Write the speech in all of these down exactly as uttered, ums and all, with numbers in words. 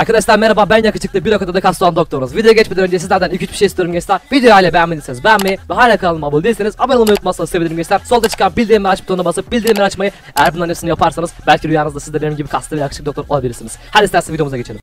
Arkadaşlar merhaba, ben yakışıklı bir okulda kas olan doktorunuz. Videoya geçmeden önce sizlerden iki üç bir şey istiyorum gençler. Videoyu hala beğenmediyseniz beğenmeyi ve hala kanalıma abone değilseniz abone olmayı unutmazsanız sevinirim gençler. Solda çıkan bildirimleri aç butonuna basıp bildirimleri açmayı, eğer bunların hepsini yaparsanız belki rüyanızda siz de benim gibi kaslı ve yakışıklı doktor olabilirsiniz. Hadi isterseniz videomuza geçelim.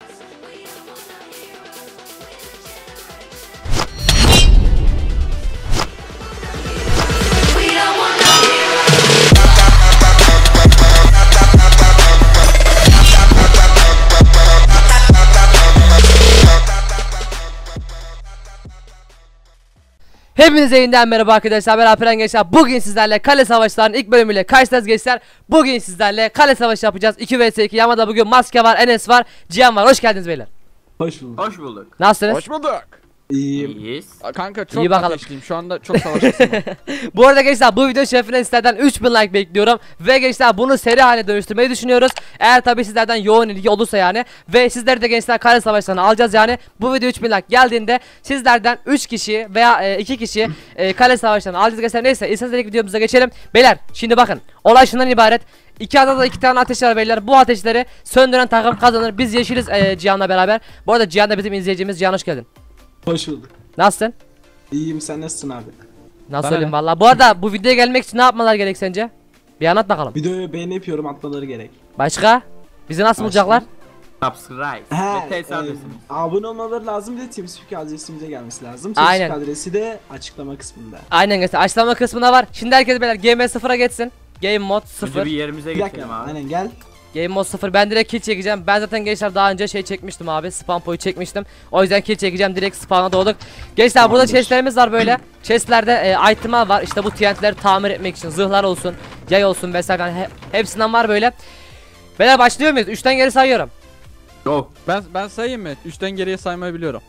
Hepinize yeniden merhaba arkadaşlar, ben Alperen gençler. Bugün sizlerle kale savaşlarının ilk bölümüyle karşınızdayız gençler. Bugün sizlerle kale savaşı yapacağız. iki vs iki. Yamada bugün Maske var, Enes var, Cihan var. Hoş geldiniz beyler. Hoş bulduk. Hoş bulduk. Nasılsınız? Hoş bulduk. İyiyim. İyiyiz. Kanka çok İyi bakalım. ateşliyim şu anda, çok savaşçısın. Bu arada gençler, bu video şerefine sizlerden üç bin like bekliyorum. Ve gençler bunu seri haline dönüştürmeyi düşünüyoruz. Eğer tabi sizlerden yoğun ilgi olursa yani. Ve sizleri de gençler kale savaşlarına alacağız yani. Bu video üç bin like geldiğinde sizlerden üç kişi veya e, iki kişi e, kale savaşlarına alacağız gençler. Neyse, isterseniz videomuza geçelim. Beyler şimdi bakın, olay şundan ibaret. İki adada iki tane ateş var beyler. Bu ateşleri söndüren takım kazanır. Biz yeşiliz e, Cihan'la beraber. Bu arada Cihan da bizim izleyicimiz. Cihan hoş geldin. Hoş bulduk. Nasılsın? İyiyim, sen nasılsın abi? Nasıl Bana söyleyeyim ne? valla. Bu arada bu videoya gelmek için ne yapmalar gerek sence? Bir anlat bakalım. Videoyu beğenip yorum atmaları gerek. Başka? Bizi nasıl Başka? bulacaklar? Subscribe. He, Ve test e, adresimiz. abone olmaları lazım, bir de TeamSpeak adresimize gelmesi lazım. Aynen. TeamSpeak adresi de açıklama kısmında. Aynen gençler, açıklama kısmında var. Şimdi herkes beyler G M sıfıra geçsin. Game mod Önce sıfır. bir yerimize Bir geçelim dakika, abi. aynen gel. Game mod sıfır. Ben direkt kill çekeceğim. Ben zaten gençler daha önce şey çekmiştim abi. Spam poyu çekmiştim. O yüzden kill çekeceğim. Direkt spawn'a doğduk. Gençler burada Tamamdır. chestlerimiz var böyle. Chestlerde e, item'lar var. İşte bu T N T'leri tamir etmek için. Zırhlar olsun, yay olsun vesaire. Yani he, hepsinden var böyle. Beyler başlıyor muyuz? üçten geri sayıyorum. Go. ben ben sayayım mı? üçten geriye saymayı biliyorum.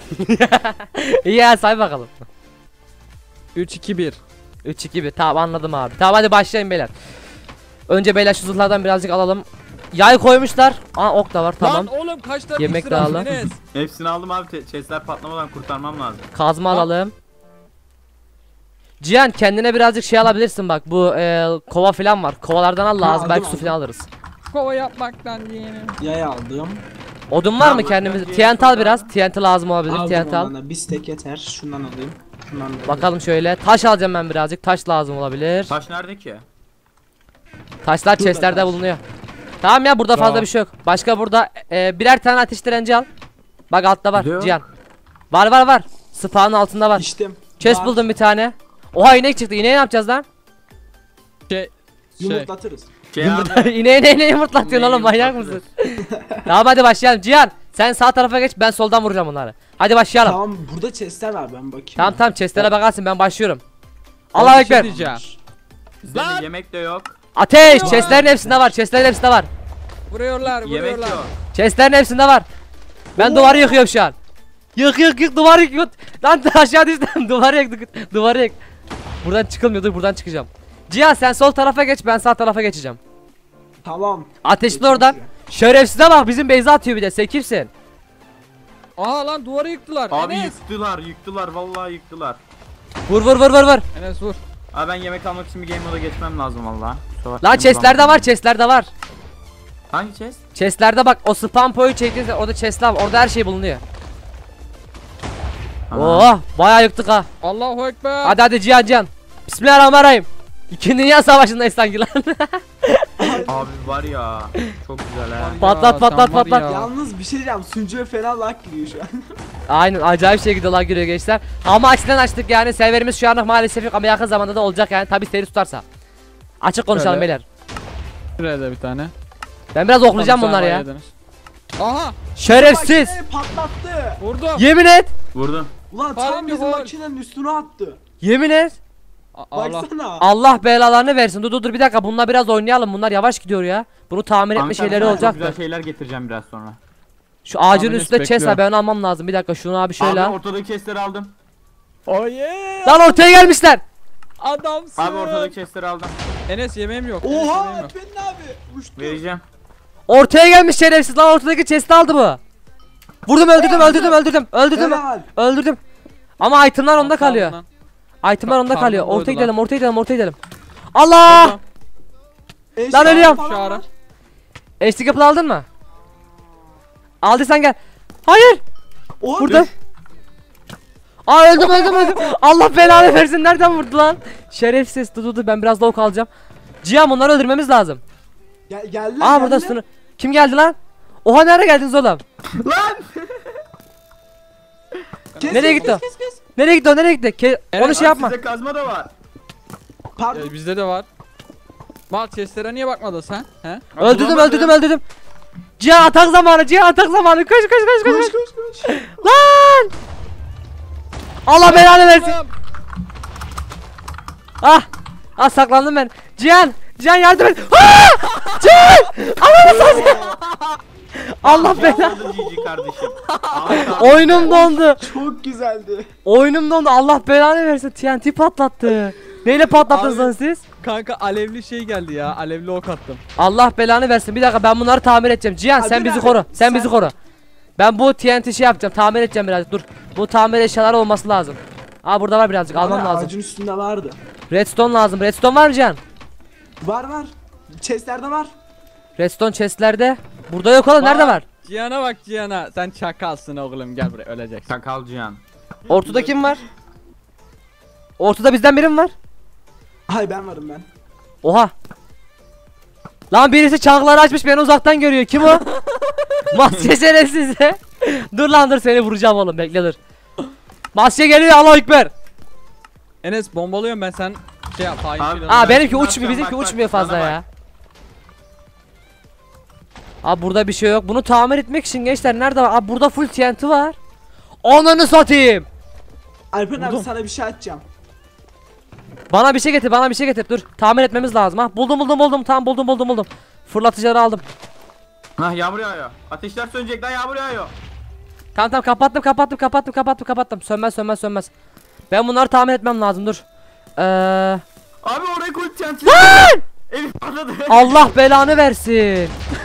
İyi ya, say bakalım. üç iki bir. üç iki bir. Tamam, anladım abi. Tamam hadi başlayın beyler. Önce beyler şu zırhlardan birazcık alalım. Yay koymuşlar. Aa, ok da var, tamam. Lan oğlum kaç tane Yemek iksir de aldın alalım. Enes? Hepsini aldım abi. Te- Chestler patlamadan kurtarmam lazım. Kazma Ha. alalım. Cihan kendine birazcık şey alabilirsin bak, bu e, kova falan var. Kovalardan al, lazım aldım, belki su aldım. falan alırız. Kova yapmaktan diyelim. Yay aldım. Odun var mı Tamam, kendimiz? önce T N T al şuradan. biraz. T N T lazım olabilir. Aldım T N T al. ondan da bir stack yeter. Şundan alayım. Şundan da alayım. Bakalım şöyle. Taş alacağım ben birazcık. Taş lazım olabilir. Taş nerede ki? Taşlar Şurada chestlerde taş. bulunuyor. Tamam ya, burada fazla Tamam. bir şey yok. Başka burada e, birer tane ateş direnci al. Bak altta var Burada yok. Cihan. Var var var. Spawn'ın altında var. İçtim. Chest Var. buldum bir tane. Oha, inek çıktı. İneği ne yapacağız lan? Şey şey. Yumurtlatırız. Şey abi. ineği ineği yumurtlatıyorsun İneği oğlum, manyak yumurtlatırız. mısın? Tamam hadi başlayalım. Cihan sen sağ tarafa geç, ben soldan vuracağım bunları. Hadi başlayalım. Tamam Tamam, burada chestler var, ben bakayım. tamam, tamam chestlere bakarsın, ben başlıyorum. Oğlum, Allahu bir şey ekber. diyeceğim. Bizde de Lan! yemek de yok. Ateş, chestlerin hepsinde var. Chestlerin hepsinde var. Vuruyorlar Yemek vuruyorlar. yok. Chestlerin hepsinde var. Ben Oo. duvarı yıkıyorum şu an. Yık yık yık, duvarı yık. Lan aşağı düştüm. Duvarı yık, duvarı yık. Buradan çıkılmıyor, dur buradan çıkacağım. Cihan sen sol tarafa geç, ben sağ tarafa geçeceğim. Tamam. Ateşli Geçelim oradan. şuraya. Şerefsize bak, bizim Beyza atıyor bir de. Sen kimsin? Aha lan duvarı yıktılar. Abi Enes. yıktılar yıktılar vallahi yıktılar. Vur vur vur vur vur. Enes vur. Abi ben yemek almak için bir game moda geçmem lazım valla. Lan chestlerde var, chestlerde var. Hangi chest? Chestlerde bak, o spam poyu çektiğinizde orada chestler var. Orada her şey bulunuyor. Aha. Oh, bayağı yıktık ha. Allahu ekber. Hadi hadi Cihan Cihan. Bismillahirrahmanirrahim. İkinci Dünya Savaşı'ndayız sanki lan. Abi var ya. Çok güzel ha. Ya, Patlat, patlat, sen var patlat. ya. Yalnız bir şey diyeceğim, sunucuya fena lag giriyor şu an. Aynen, acayip şey gidiyorlar, giriyor gençler. Ama açıdan açtık yani, serverimiz şu anlık maalesef yok ama yakın zamanda da olacak yani, tabi seri tutarsa. Açık konuşalım Öyle. beyler. Şuraya da bir tane. Ben biraz oklayacağım Tamam, bunları sen ya. var yediniz. Aha Makineyi Şerefsiz. patlattı. vurdum. Yemin et. Vurdum. Ulan Halim tam bizim yok. makinenin üstüne attı. Yemin et. A- Allah. Baksana. Allah belalarını versin. Dur dur dur bir dakika, bununla biraz oynayalım. Bunlar yavaş gidiyor ya. Bunu tamir etme Kanka, şeyleri sana olacak Çok da. güzel şeyler getireceğim biraz sonra. Şu ağacın Tahmin üstünde et, chest var, bekliyorum. ben almam lazım. Bir dakika şunu abi şöyle Abi al. ortadaki chestleri aldım. Oh yeah. Lan ortaya gelmişler. Adamsın. Abi ortadaki chestleri aldım. Enes yemeğim yok. Enes, yemeğim Oha, yok. Efendi abi uçtu. Vereceğim. Ortaya gelmiş şerefsiz lan, ortadaki chest'i aldı bu. Vurdum, öldürdüm öldürdüm öldürdüm öldürdüm Helal. öldürdüm. Ama itemler onda kalıyor. Lan. Itemler onda Ka- kalıyor. karnım Ortaya doydu gidelim, lan. ortaya gidelim, ortaya gidelim. Allah! Vurdum. Eşya Lan ölüyorum. falan Şu ara. var. Eşlik yapılı aldın mı? Aldıysan gel. Hayır. Oha, Vurdum. Aa öldüm öldüm öldüm. Allah belanı versin. Nereden vurdu lan? Şerefsiz. Dur dur dur, ben biraz da ok alacağım. Cihan bunları öldürmemiz lazım. Gel, geldiler, Aa burada geldiler. sınır. Kim geldi lan? Oha nereye geldiniz oğlum? Lan! Kes, Nereye kes, gitti o? kes, kes. Nereye gitti o? Nereye gitti? Ke- Evet, Onu şey yapma. Sizde kazma da var. Pardon. Ee, bizde de var. Bak chestlere niye bakmadın sen? He? Öldürdüm Bulamadım. öldürdüm öldürdüm. Cihan atak zamanı. Cihan atak zamanı. Koş koş koş koş. Koş koş. koş koş. Lan! Allah belanı versin. Oğlum, Ah! Ah saklandım ben. Cihan! Cihan yardım et. Ah! Cihan! Ananı satayım. Allah belanı. Oldu Cici kardeşim. Ahmet abi. Oyunum dondu. Çok güzeldi. Oyunum dondu. Allah belanı versin. T N T patlattı. Neyle patlattınız Abi. lan siz? Kanka alevli şey geldi ya. Alevli ok attım. Allah belanı versin. Bir dakika ben bunları tamir edeceğim. Cihan sen Hadi bizi abi, koru. Sen, sen- bizi koru. Ben bu T N T şey yapacağım. Tamir edeceğim birazcık. Dur. Bu tamir eşyaları olması lazım. Aa burada var birazcık. Almam Abi, lazım. Ağacın üstünde vardı. Redstone lazım. Redstone var mı Cihan? Var var. Chestlerde var. Redstone chestlerde. Burada yok oğlum. Nerede Bak, var? Cihan'a bak Cihan'a. Sen çakalsın oğlum, gel buraya, öleceksin. Sakal Cihan. Ortada kim var? Ortada bizden biri mi var? Hay ben varım ben. Oha. Lan birisi çankları açmış beni uzaktan görüyor. Kim o? Maske şerefsiz. Dur lan dur seni vuracağım oğlum bekle dur. Maske geliyor Allahu Ekber. Enes bombalıyorum ben, sen şey yap. Hain Abi- planı Aa yap. benimki Bak, uçmuyor bak, bizimki bak, uçmuyor bak, fazla bana ya. Abi burada bir şey yok. Bunu tamir etmek için gençler nerede var? Abi burada full T N T var. Ananı satayım. Alperen abi Buldum. sana bir şey atacağım. Bana bir şey getir, bana bir şey getir. Dur. Tamir etmemiz lazım ha. Buldum buldum buldum. Tamam buldum buldum buldum. Fırlatıcıları aldım. Hah yağmur yağıyor. Ateşler sönecek lan, yağmur yağıyor. Tamam tamam kapattım kapattım kapattım kapattım kapattım. Sönmez sönmez sönmez. Ben bunları tamir etmem lazım dur. Eee Abi oraya koy tenti. Lan! Elim patladı. Allah belanı versin.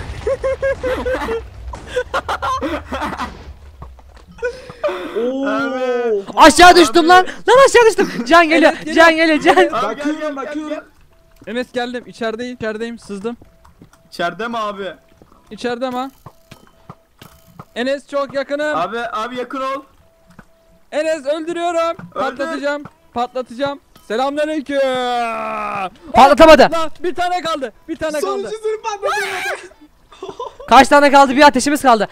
Oo. Evet. Aşağı düştüm Abi. lan. Lan aşağı düştüm. Can geliyor. Evet, geliyor. Can geliyor. Can. Abi gel, Bakıyorum gel, gel, bakıyorum. gel. Enes geldim, içerideyim, içerideyim, sızdım. İçeride mi abi? İçeride mi? Enes çok yakınım. Abi abi yakın ol. Enes öldürüyorum. Patlatacağım. Patlatacağım. Selamünaleyküm. Patlatamadı. Lan bir tane kaldı. Bir tane kaldı. Sonuncusunu patladı. Kaç tane kaldı? Bir ateşimiz kaldı.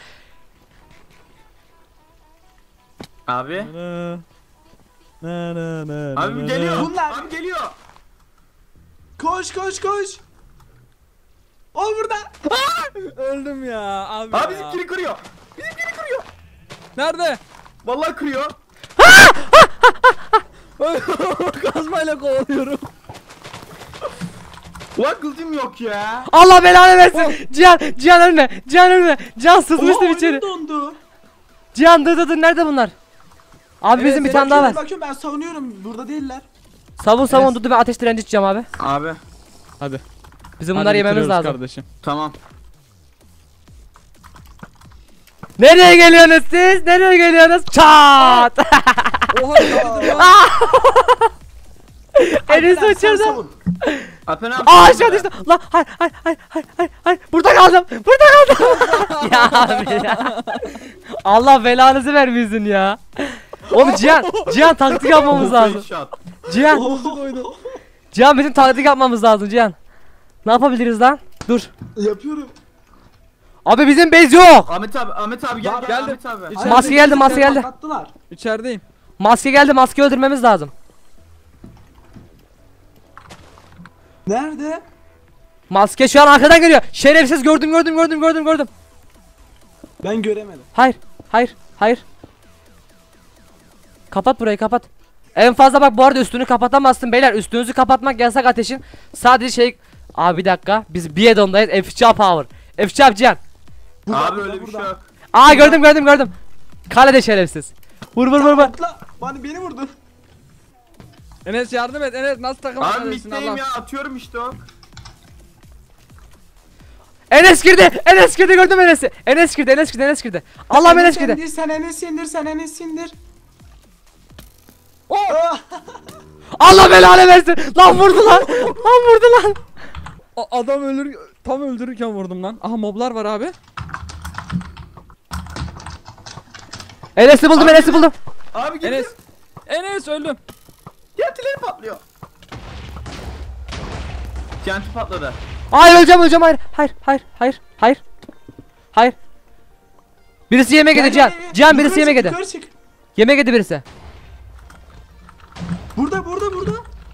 Abi. Na, na, na, na, Abi na, geliyor. na. Bunlar- Abi geliyor. Koş koş koş. O burada. Öldüm ya abi. Abi ya. bizimkini kırıyor. Bizimkini kırıyor. Nerede? Vallahi kırıyor. Kazmayla kovalıyorum. Ulan kılıcım yok ya. Allah belanı versin. Cihan, Cihan ölme. Cihan ölme. Cihan sızmıştım Oha, içeri. oyun dondu. Cihan dur dur dur nerede bunlar? Abi Evet, bizim bir evet, tane daha var. Bakıyorum, bakıyorum ben savunuyorum. Burada değiller. Savun savun Evet. dur dur ben ateş direnci içeceğim abi. Abi Hadi. Bizim Hadi bunları yememiz bitiriyoruz lazım. kardeşim. tamam. Nereye geliyorsunuz siz? Nereye geliyorsunuz? Çat! Oha ya. Enes Alperen, sen uçurdu. savun. Apen abi. Aa aşağı düştüm. Lan hay hay hay hay hay hay. Burada kaldım. Burada kaldım. ya abi ya. Allah belanızı vermesin ya. Oğlum Cihan, Cihan taktik yapmamız lazım. Headshot. Cihan, Oo. Cihan bizim taktik yapmamız lazım Cihan. Ne yapabiliriz lan? Dur. Yapıyorum. Abi bizim base yok. Ahmet abi, Ahmet abi gel Var, gel geldim. Ahmet abi. İçeride- Maske geldi, maske geldi. Patlattılar. İçerideyim. Maske geldi, maske öldürmemiz lazım. Nerede? Maske şu an arkadan geliyor. Şerefsiz gördüm gördüm gördüm gördüm gördüm. Ben göremedim. Hayır, hayır, hayır. Kapat burayı kapat. En fazla bak bu arada üstünü kapatamazsın beyler. Üstünüzü kapatmak yasak ateşin. Sadece şey... Abi bir dakika. Biz bir addon'dayız. F üç power. F üç Cihan. Burada, Abi burada, öyle bir şey burada. yok. Aa gördüm gördüm gördüm. Kalede şerefsiz. Vur vur vur vur. Atla. Bana beni vurdun. Enes yardım et. Enes nasıl takım Abi arkadaşısın mitteyim Allah. ya, atıyorum işte o. Enes girdi. Enes girdi gördüm Enes'i. Enes girdi Enes girdi Enes girdi. Allah'ım Enes girdi. indir, sen Enes indir, sen Enes indir. Oh! Ah! Allah belanı versin. Lan vurdu lan. Lan vurdu lan. A- adam ölür, tam öldürürken vurdum lan. Aha moblar var abi. Enes'i buldum, Enes'i buldum. Abi gittim. Enes. Enes öldüm. T N'tileri patlıyor. T N T patladı. Hayır öleceğim, öleceğim. Hayır, hayır, hayır, hayır, hayır. Hayır. Birisi yemek yedi Cihan. Cihan birisi yemek yedi. Yukarı çık. Yemek yedi birisi. Burada burada burada.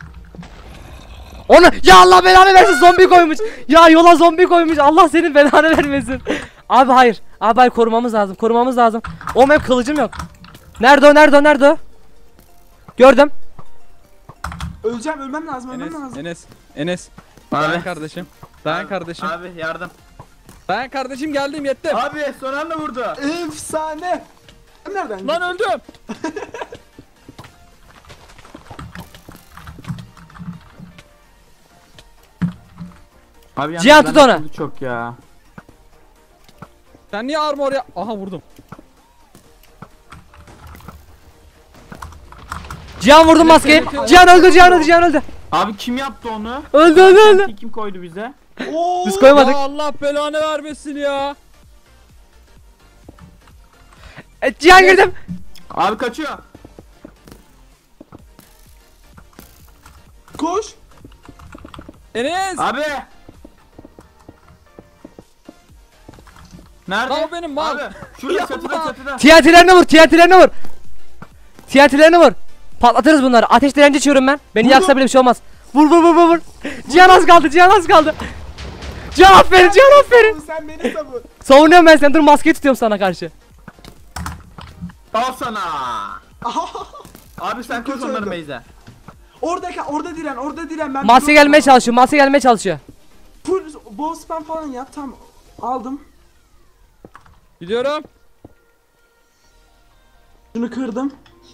Onu ya Allah belanı versin, zombi koymuş. Ya yola zombi koymuş. Allah senin belanı vermesin. Abi hayır. Abi hayır, korumamız lazım. Korumamız lazım. Oğlum hep kılıcım yok. Nerede o? Nerede o? Nerede o? Gördüm. Öleceğim, ölmem lazım, ölmem Enes. lazım. Enes. Enes. Dayan Abi. kardeşim. Dayan Abi, kardeşim. Abi yardım. Dayan kardeşim, geldim yettim. Abi son anda vurdu. Efsane. Nereden? Lan öldüm. Abi Cihan tut onu. Çok ya. Sen niye armor ya? Aha vurdum. Cihan vurdum maskeyi. Cihan öldü, Cihan öldü, Cihan öldü. Abi kim yaptı onu? Öldü, öldü, öldü. T N T kim koydu bize? Oo. Biz koymadık. Ya Allah belanı vermesin ya. E, Cihan girdim. Abi kaçıyor. Koş. Enes. Abi. Nerede? Mal benim, mal. Abi şurada çatıda çatıda. T N T'lerine vur, T N T'lerine vur. T N T'lerine vur. Patlatırız bunları. Ateş direnci içiyorum ben. Beni Vurdum. yaksa bile bir şey olmaz. Vur vur vur vur vur. Cihan az kaldı, Cihan az kaldı. Cihan aferin, Cihan aferin. Sen beni savun. Savunuyorum ben seni. Dur maskeyi tutuyorum sana karşı. Al sana. Abi sen koş kötü onların öldüm. Beyze. Orada kal, orada diren, orada diren. Ben Maske gelmeye çalışıyor, maske gelmeye çalışıyor. Full bol spam falan yap, tam aldım. Gidiyorum. Şunu kırdım.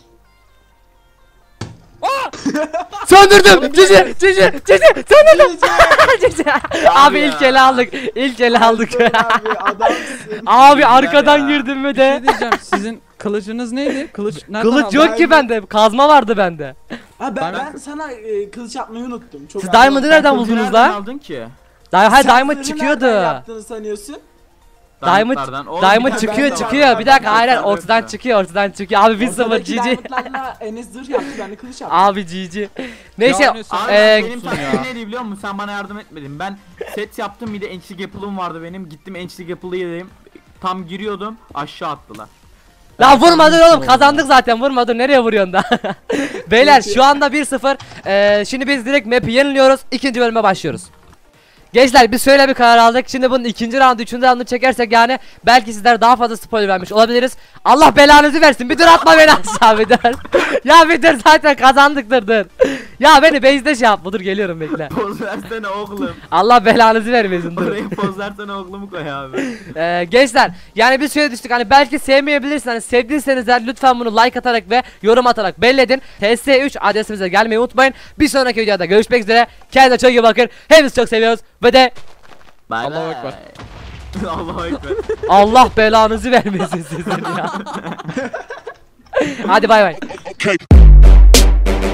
Söndürdüm. Cici, cici, cici. Söndürdüm. Cici. Abi ya. ilk ele aldık. İlk ele aldık. Abi adamsın. Abi arkadan ya. girdim ve Bir şey de. diyeceğim. Sizin kılıcınız neydi? Kılıç nereden Kılıç aldın? yok ki bende. Kazma vardı bende. Ha ben, Ben- ben sana e, kılıç yapmayı unuttum. Çok Siz Diamond'ı nereden Kılıcı buldunuz nereden la? aldın ki? Day hayır Sen Diamond zırhı çıkıyordu. nereden yaptığını sanıyorsun? Diamond, Diamondlardan. Oğlum, Diamond bir dakika, çıkıyor ben de çıkıyor. var. Bir dakika hayır hayır, Ben de ortadan yoksa. çıkıyor ortadan çıkıyor. Abi bir sıfır Ortadaki G G. diamondlarla Enes zırh yaptı, ben de kılıç yaptım. Abi G G. Neyse Ya Enes, Abi eee benim Olsun taktiğim ya. neydi biliyor musun? Sen bana yardım etmedin. Ben set yaptım, bir de Enchlik Apple'ım vardı benim. Gittim Enchlik Apple'ı yedim. Tam giriyordum, aşağı attılar. la vurma dur oğlum, kazandık zaten, vurma dur, nereye vuruyorsun da? Beyler şu anda bir sıfır. Eee şimdi biz direkt map'i yeniliyoruz. İkinci bölüme başlıyoruz. Gençler biz şöyle bir karar aldık. Şimdi bunun ikinci roundu, üçüncü roundu çekersek yani belki sizler daha fazla spoiler vermiş olabiliriz. Allah belanızı versin. Bir dur, atma beni aşağı, bir dur. Ya bir dur, zaten kazandık, dur dur. Ya beni base'de şey yapma, dur geliyorum, bekle. Poz versene oğlum. Allah belanızı vermesin, dur. Oraya poz versene oğlumu koy abi. Ee, gençler yani biz şöyle düştük, hani belki sevmeyebilirsiniz, hani sevdiyseniz eğer lütfen bunu like atarak ve yorum atarak belli edin. T S üç adresimize gelmeyi unutmayın. Bir sonraki videoda görüşmek üzere. Kendinize çok iyi bakın. Hepinizi çok seviyoruz ve de Bye Allahu bye. Ekber. Allahu Ekber. Allah belanızı vermesin sizin ya. Hadi bay bay. Okay.